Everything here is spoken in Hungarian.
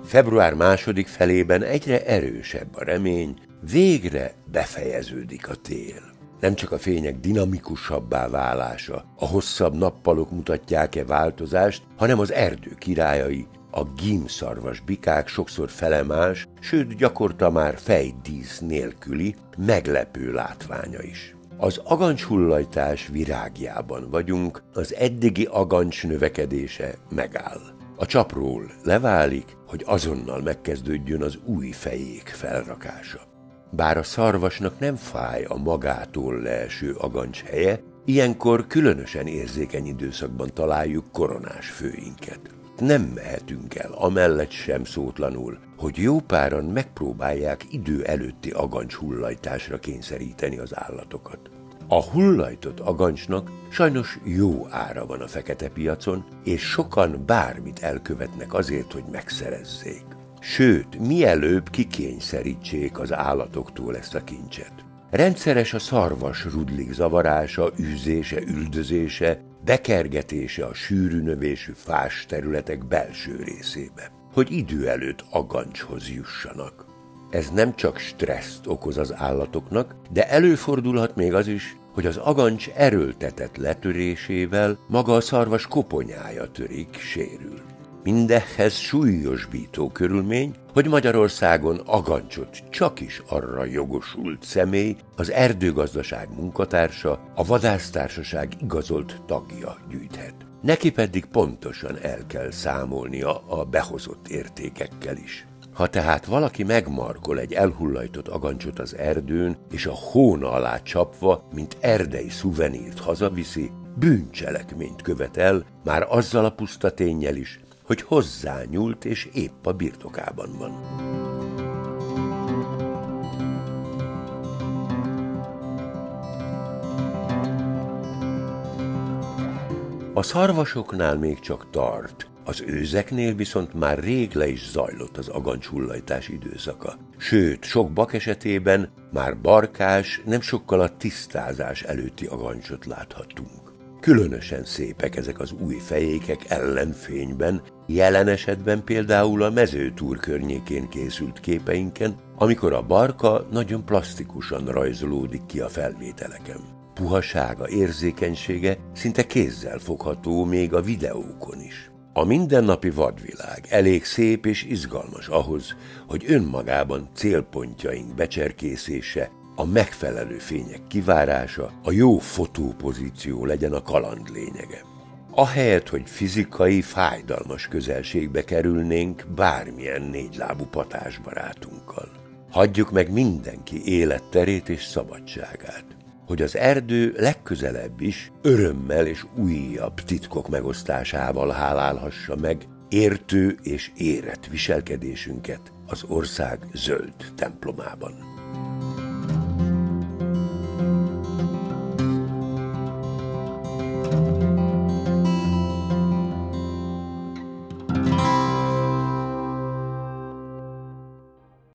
Február második felében egyre erősebb a remény, végre befejeződik a tél. Nem csak a fények dinamikusabbá válása, a hosszabb nappalok mutatják-e változást, hanem az erdő királyai, a gímszarvas bikák sokszor felemás, sőt gyakorta már fejdísz nélküli, meglepő látványa is. Az agancshullajtás virágjában vagyunk, az eddigi agancs növekedése megáll. A csapról leválik, hogy azonnal megkezdődjön az új fejék felrakása. Bár a szarvasnak nem fáj a magától leeső agancs helye, ilyenkor különösen érzékeny időszakban találjuk koronás főinket. Nem mehetünk el amellett sem szótlanul, hogy jó páran megpróbálják idő előtti agancshullajtásra kényszeríteni az állatokat. A hullajtott agancsnak sajnos jó ára van a fekete piacon, és sokan bármit elkövetnek azért, hogy megszerezzék. Sőt, mielőbb kikényszerítsék az állatoktól ezt a kincset. Rendszeres a szarvas rudlik zavarása, űzése, üldözése, bekergetése a sűrű növésű fás területek belső részébe, hogy idő előtt agancshoz jussanak. Ez nem csak stresszt okoz az állatoknak, de előfordulhat még az is, hogy az agancs erőltetett letörésével maga a szarvas koponyája törik, sérül. Mindehhez súlyosbító körülmény, hogy Magyarországon agancsot csakis arra jogosult személy, az erdőgazdaság munkatársa, a vadásztársaság igazolt tagja gyűjthet. Neki pedig pontosan el kell számolnia a behozott értékekkel is. Ha tehát valaki megmarkol egy elhullajtott agancsot az erdőn, és a hóna alá csapva, mint erdei szuvenírt hazaviszi, bűncselekményt követ el, már azzal a puszta ténnyel is, hogy hozzányúlt és épp a birtokában van. A szarvasoknál még csak tart, az őzeknél viszont már rég le is zajlott az agancshullajtás időszaka. Sőt, sok bak esetében már barkás, nem sokkal a tisztázás előtti agancsot láthatunk. Különösen szépek ezek az új fejékek ellenfényben, jelen esetben például a mezőtúr környékén készült képeinken, amikor a barka nagyon plastikusan rajzolódik ki a felvételeken. Puhasága, érzékenysége szinte kézzel fogható még a videókon is. A mindennapi vadvilág elég szép és izgalmas ahhoz, hogy önmagában célpontjaink becserkészése, a megfelelő fények kivárása, a jó fotópozíció legyen a kaland lényege. Ahelyett, hogy fizikai, fájdalmas közelségbe kerülnénk bármilyen négylábú patásbarátunkkal. Hagyjuk meg mindenki életterét és szabadságát, hogy az erdő legközelebb is örömmel és újabb titkok megosztásával hálálhassa meg értő és érett viselkedésünket az ország zöld templomában.